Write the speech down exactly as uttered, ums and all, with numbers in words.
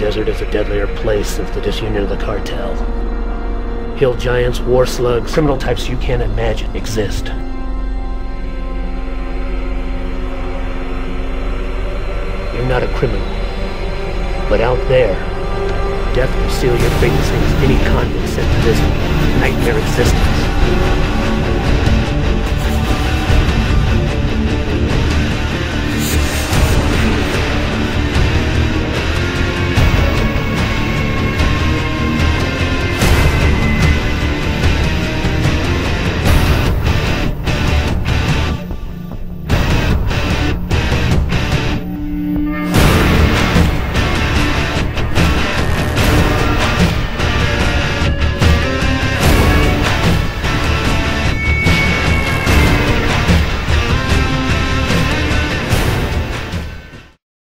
desert is a deadlier place since the disunion of the cartel. Hill giants, war slugs, criminal types you can't imagine exist. You're not a criminal. But out there, death will seal your fate the same as any convict sent to this nightmare existence.